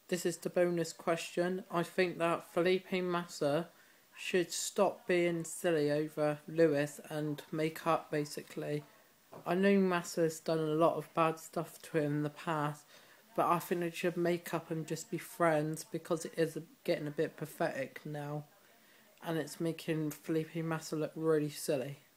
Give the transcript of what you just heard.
this is the bonus question. I think that Felipe Massa should stop being silly over Lewis and make up, basically. I know Massa's done a lot of bad stuff to him in the past, but I think they should make up and just be friends because it is getting a bit pathetic now. And it's making Felipe Massa look really silly.